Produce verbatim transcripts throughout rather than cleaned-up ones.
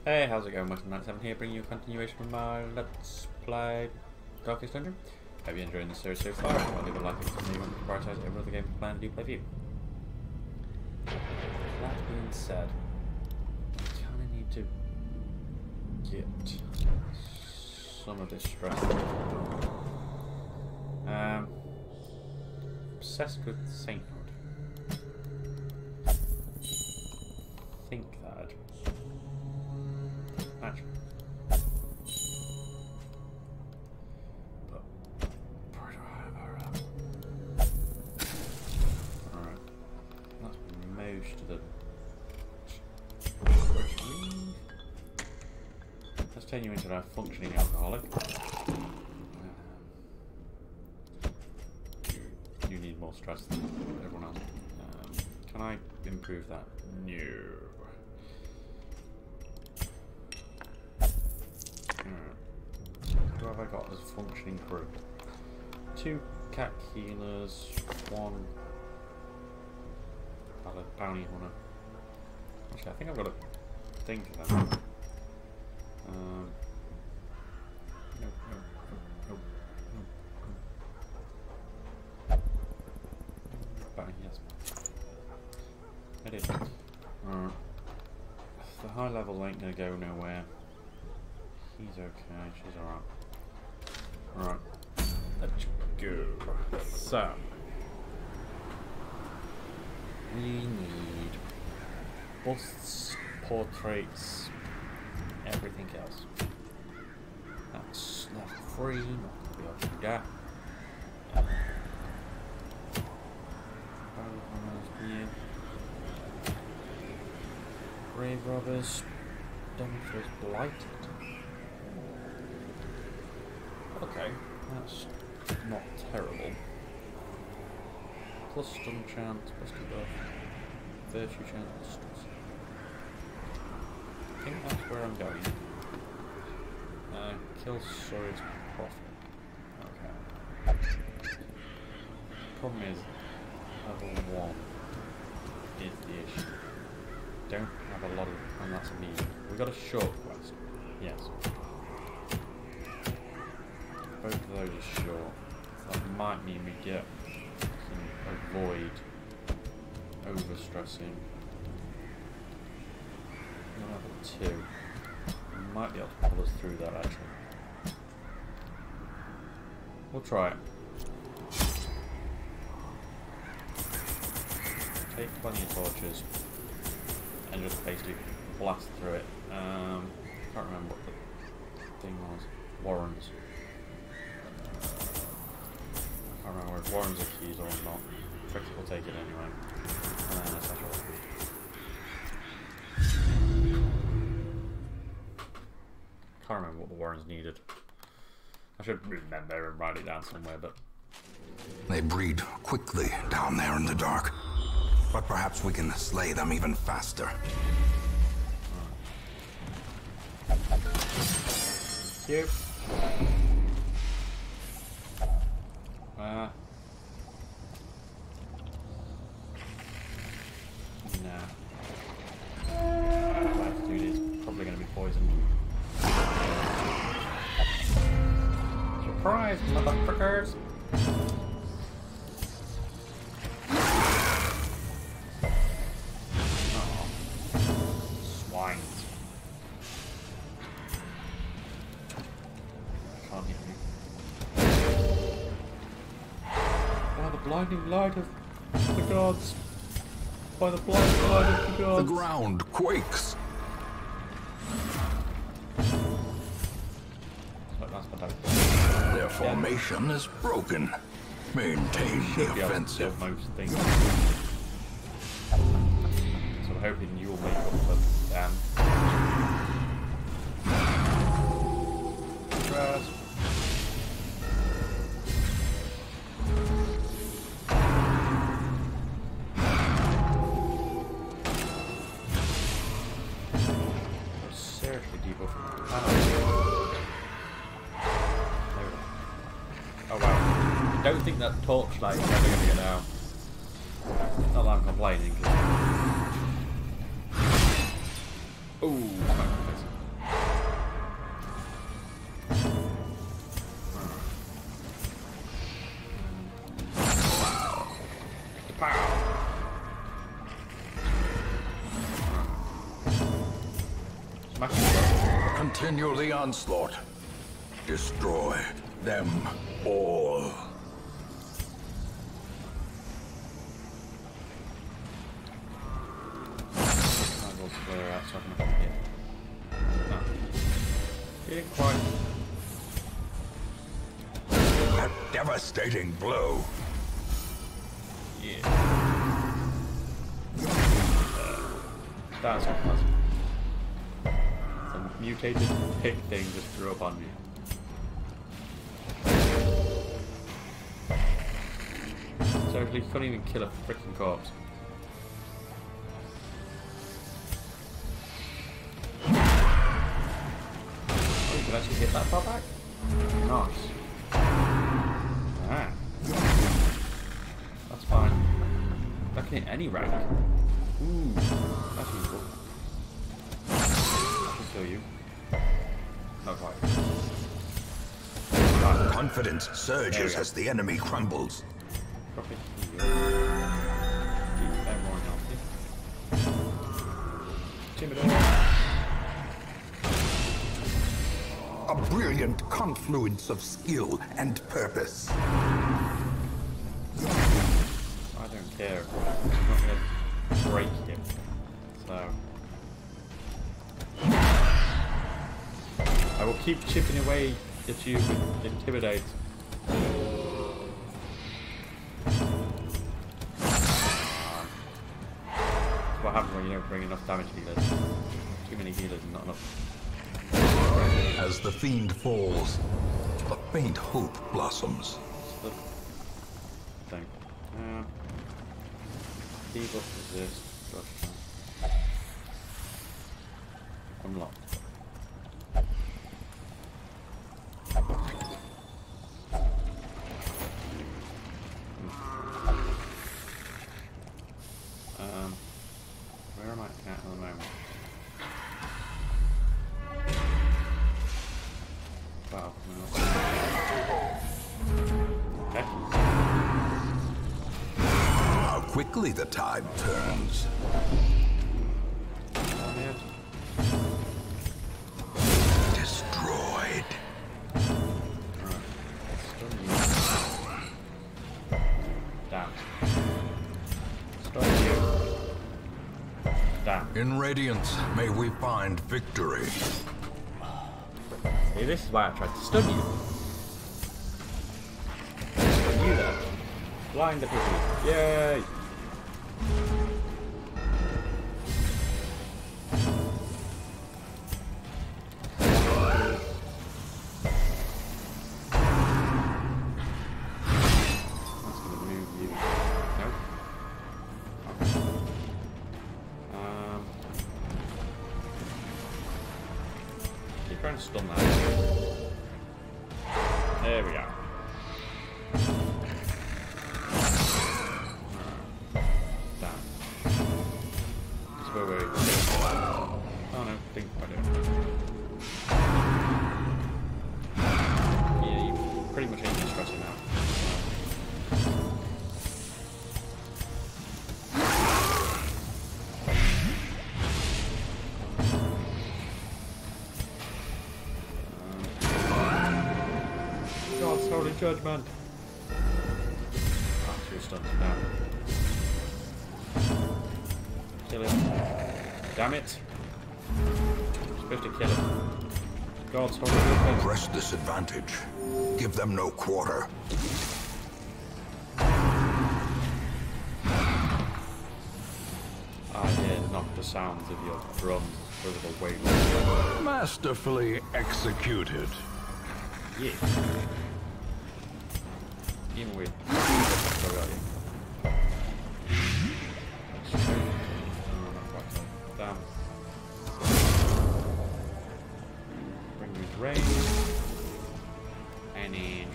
Hey, how's it going? Western Knight seven here, bringing you a continuation of my Let's Play Darkest Dungeon. Hope you're enjoying the series so far. If you want to leave a like and continue on to prioritise every other game plan do play for you. That being said, I kind of need to get some of this stress. Um, obsessed with sainthood. Think that. Actually. But alright. That's most of the let's turn you into a functioning alcoholic. You, you need more stress than everyone else. Um, can I improve that? No. Who have I got as a functioning crew? Two cat healers, one bounty hunter. Actually, I think I've got a thing for them. Um, no, no, no, no, no. Bounty, yes. I did. Uh, the high level ain't gonna go nowhere. He's okay, she's alright. Alright, let's go. So, we need busts, portraits, everything else. That's level three, not going to be able to do that. Yeah. Grave robbers, demonstrates blighted. Okay, that's not terrible. Plus stun chance, plus debuff, virtue chance. I think that's where I'm going. Uh, kill Sori's profit. Okay. Problem is, level one is the issue. Don't have a lot of, and that's a need. We got a short quest. Yes. Both of those are short. That might mean we get some avoid overstressing. Level two. We might be able to pull us through that actually. We'll try it. Take plenty of torches and just basically blast through it. Um, can't remember what the thing was. Warrens. I can't remember if Warrens are keys or not. Trixie will take it anyway. And then et cetera. Can't remember what the Warrens needed. I should remember and write it down somewhere, but they breed quickly down there in the dark. But perhaps we can slay them even faster. Thank you. Uh, nah. That dude is probably going to be poisoned. Surprise, motherfuckers! Oh, swines. I can't hit you. By the blinding light of the gods. By the blinding light of the gods. The ground quakes. Their formation is broken. Maintain the offensive. Most things. So I'm hoping you will make up for them. Trust. Seriously debuffing. Oh wow. I don't think that torchlight is ever going to get out. Not that I'm complaining. Oh, smack in the face. Continue the onslaught. Destroy them all. Might as well clear out so I can hit. No. Didn't quite. A devastating blow. Yeah. That's unpleasant. Some mutated pig thing just threw up on me. Seriously, you couldn't even kill a freaking corpse. Oh, you can actually hit that far back? Nice. Ah. That's fine. That can hit any rank. Ooh, that's useful. I can kill you. Not quite. Our confidence surges as the enemy crumbles. Drop it here. Keep that more healthy. Intimidate. A brilliant confluence of skill and purpose. I don't care. I'm not gonna break him. So I will keep chipping away at you with intimidate. What happens when you don't bring enough damage healers? Too many healers and not enough. As the fiend falls, a faint hope blossoms. What's the thing? Uh, debuff resist. Gotcha. Unlocked. Um, where am I at at the moment? Wow, no. Okay. How quickly the tide turns. On it. Destroyed. Alright. Stun you. Damn. Stun you. Damn. In Radiance, may we find victory. See, this is why I tried to stun you. Stun you there. Blind the piggy. Yay! That's gonna move you. Nope. Okay. Um. Keep trying to stun that. There we are. Damn. That's where we. Oh no, think about it. Yeah, you pretty much ain't stressing now. God's holy judgment. Ah, two stuns now. Kill him. Damn it. I'm supposed to kill him. God's holy judgment. Press this advantage. Give them no quarter. I hear not the sounds of your drums through the waves. Masterfully executed. Yeah. Even with damn. Bring me to range. And then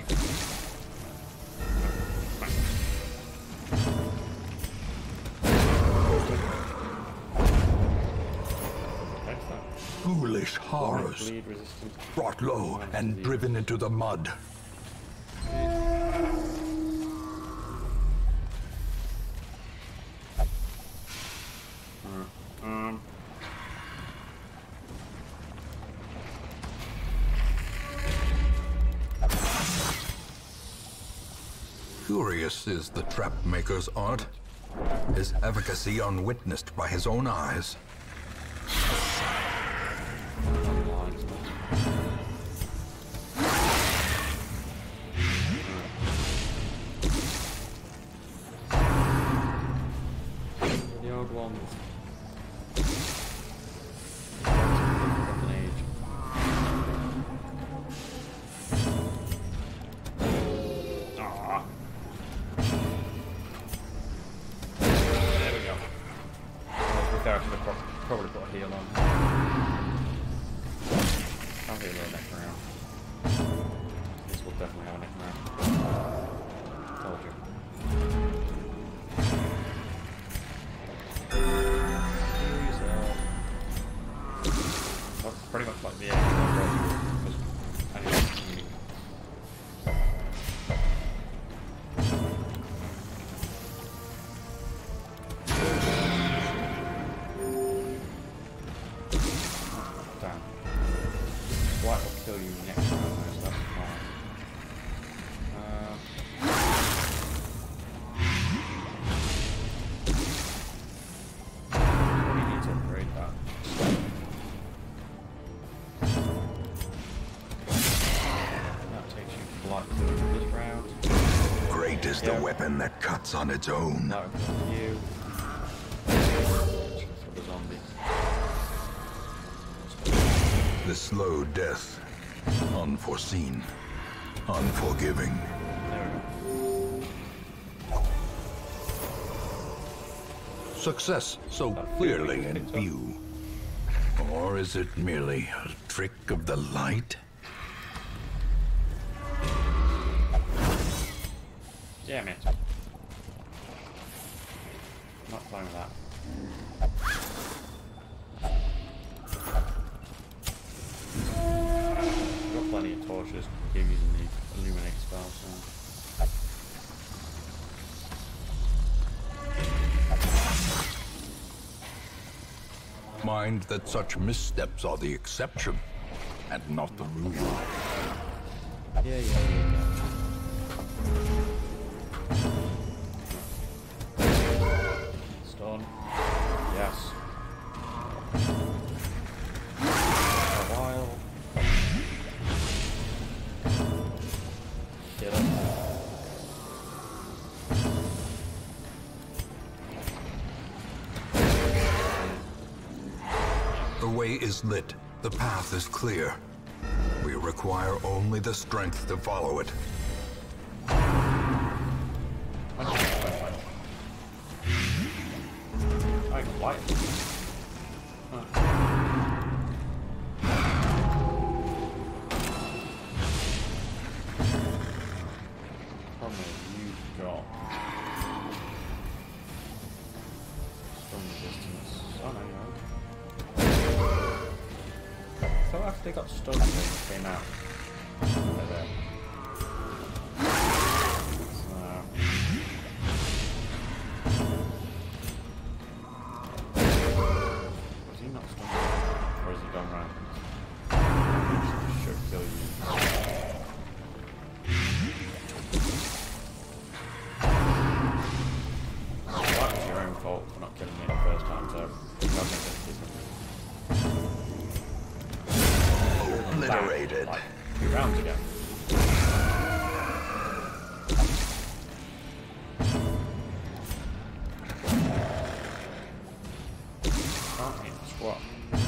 That's that. foolish horrors, Bleed resistant. brought low and driven into the mud. Um. Curious is the trap maker's art, his efficacy unwitnessed by his own eyes. The old ones. Probably put a heal on. I'll heal her next round. This will definitely have a next round. Told you. Use, uh, that's pretty much like the end. White will kill you next round, though, so that's fine. Uh, we need to upgrade that. That takes you flight to this round. Great is Yeah. the weapon that cuts on its own. That will kill you. For the zombie. The slow death, unforeseen, unforgiving. There we go. Success so clearly in view. Or is it merely a trick of the light? Damn it. Not playing with that. I've got plenty of torches to keep using the illuminate spell, so. Mind that such missteps are the exception, and not the rule. Yeah, yeah, yeah. Stun. Yes. A while. Get up. The way is lit. The path is clear. We require only the strength to follow it. I can light. Huh. Problem is, you've got stun resistance. Oh no, you haven't. So after they got stunned, they came out. Right there. So. Is he not stunned? Or is he gone round? He should kill you. Well, that was your own fault for not killing me the first time, so you have no different. Obliterated. Like two rounds ago. Can't hit squat.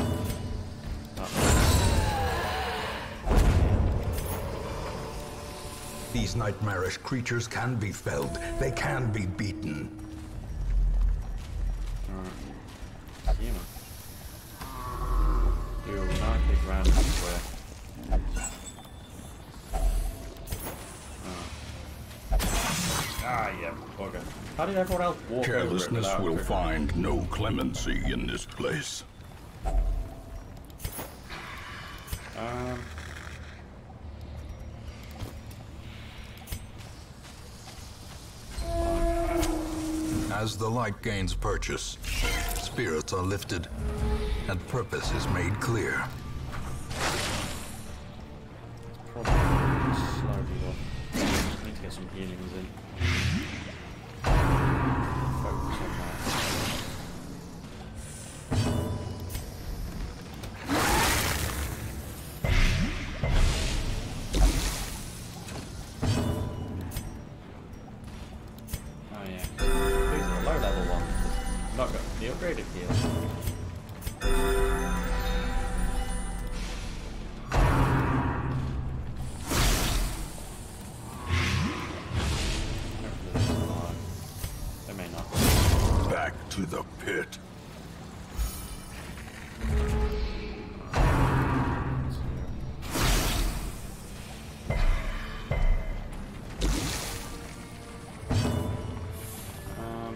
These nightmarish creatures can be felled. They can be beaten. Alright. Human. Do nine big rounds where. Ah, yeah, bugger. How did everyone else walk over it Carelessness without will triggering? find no clemency in this place. Um. As the light gains purchase, spirits are lifted, and purpose is made clear. Probably slowly off. Need to get some healings in. Focus on that. Oh yeah. These are the low level ones. Not got the upgraded heal. Back to the pit. Um,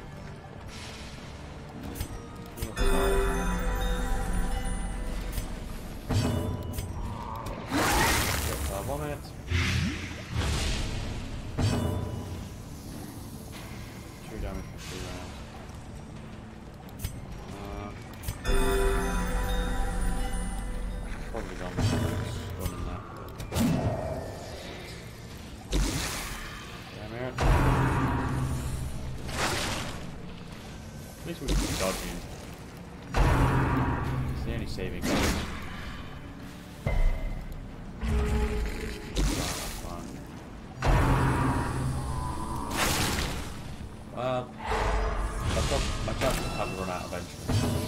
vomit. Two damage for three rounds. Probably gone. Running that. Damn it. At least we can keep dodging. It's the only saving grace. Well, I've got my chance to have to run out eventually.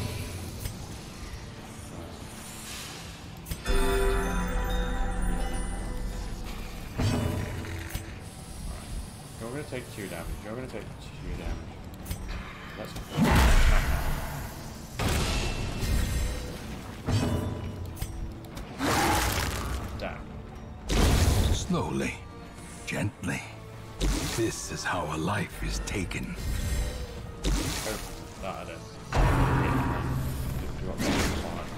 You're going to take two damage. You're going to take two damage. Let's down. Slowly, gently. This is how a life is taken. Oh, that it. Yeah, just drop that fire.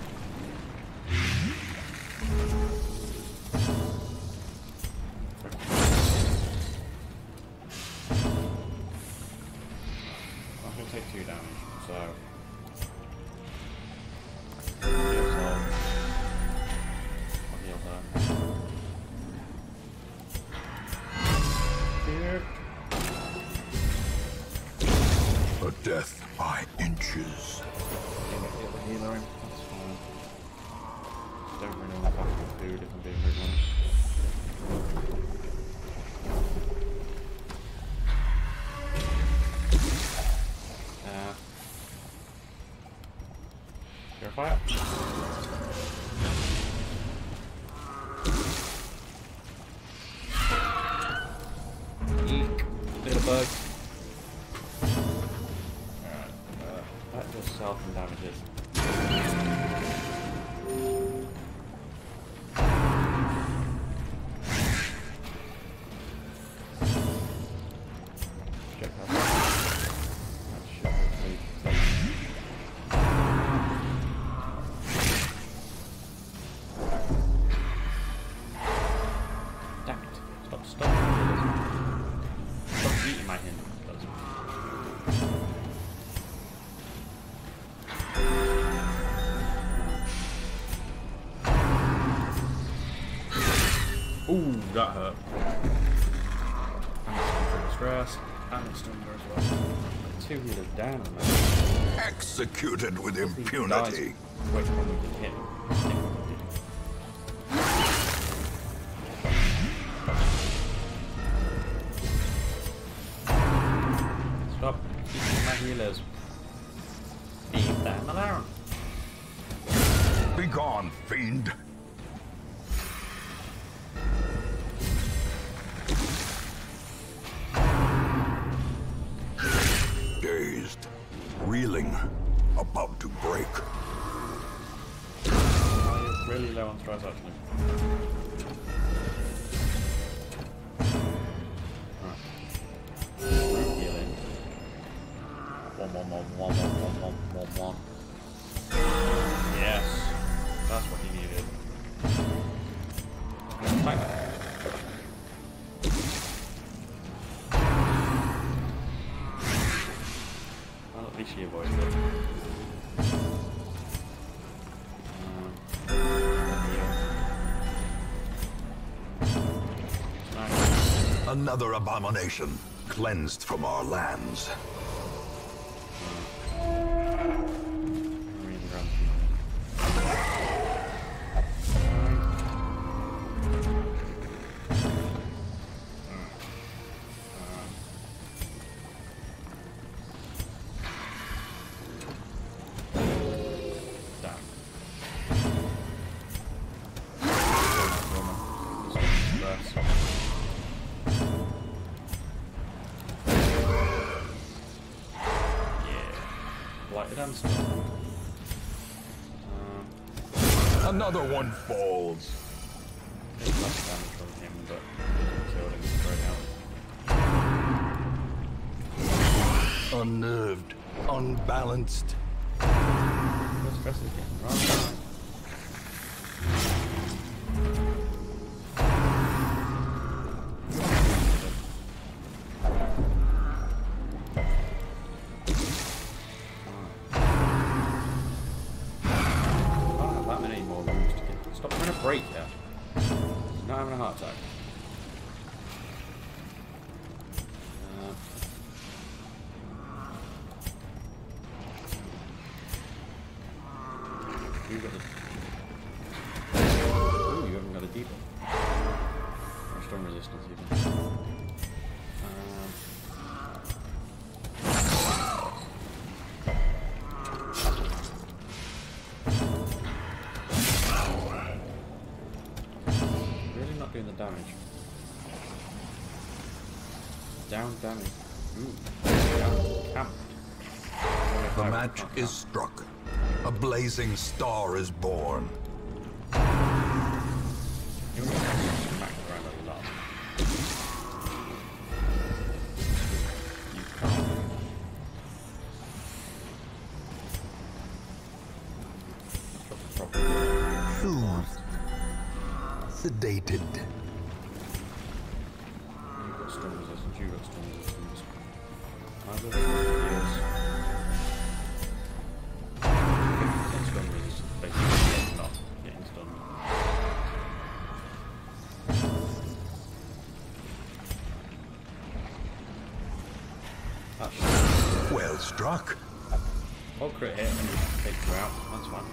I'm going to take two damage, so... Heal self. I'll heal that. Here. A death by inches. Get the healer in. That's fine. Don't really know what I'm doing if I'm being really honest. Uh, Purifier. Eek, little bug. Alright, uh, that just self and damages. Check that. That should hopefully damn it. Stop, stop. Stop eating my hand. Ooh, that hurt. And it's under distress. And it's under as well. Two healers down, man. Executed with He dies impunity. quick when we can hit him. Stop eating my healers. Leave them alone. Begone, fiend. Dazed, reeling, about to break. Oh, you're really low on stress, actually. Right. Root healing. One, one, one, one, one, one, one, one, one. Yes, that's what he needed. attack. Well, at least she avoided it. Uh, Another abomination cleansed from our lands. Another one falls. There's less damage from him, but killed him straight out. Unnerved, unbalanced. The stress is getting right. Break her. Not having a heart attack. Uh, you got the. Ooh, you haven't got a deeper. Or strong resistance even. Um, doing the damage. Down damage. Ooh. Down camped. The match is struck. A blazing star is born. You smack around a lot. You can't. Soothed. Sedated. You've got strong resistance, you've got strong resistance. I've got strong resistance. Getting strong resistance, basically not getting stunned. That's Well struck. I'll crit hit and just take you out, that's fine.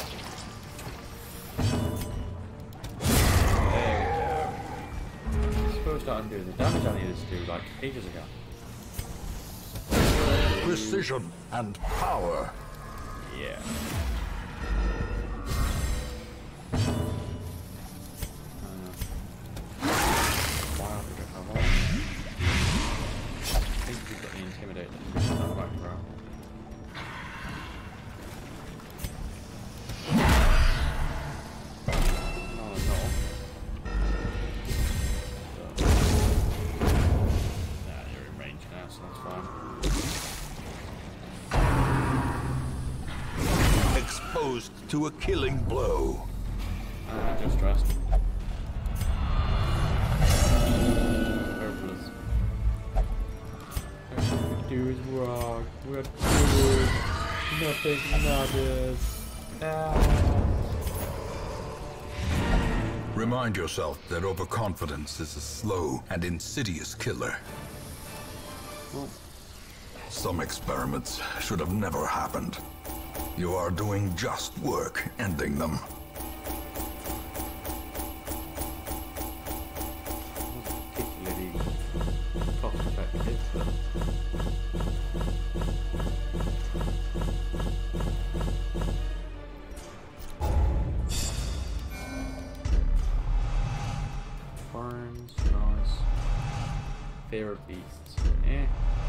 Starting doing the damage I needed to do like ages ago. Precision and power. Yeah. Uh, wow, we don't have one. I think we've got the intimidator. That back row. No, no. So that's fine. Exposed to a killing blow. Uh, just rest. Hopeless. Everything we do is wrong. We're good. Nothing matters. Ah. Remind yourself that overconfidence is a slow and insidious killer. Well, some experiments should have never happened. You are doing just work ending them. particularly cost effective, but farms, nice. Fear of beasts, eh.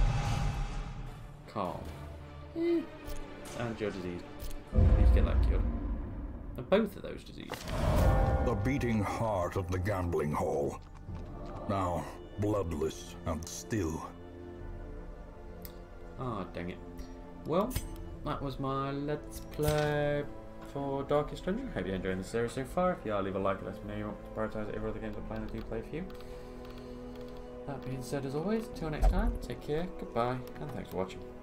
Calm, eh. And your disease. Please get that cured. And both of those diseases. The beating heart of the gambling hall. Now bloodless and still. Ah, oh, dang it. Well, that was my Let's Play for Darkest Dungeon. Hope you're enjoying the series so far. If you are, leave a like, let us know you want to prioritise over other games I'm planning to do play for you. That being said, as always, until next time, take care, goodbye, and thanks for watching.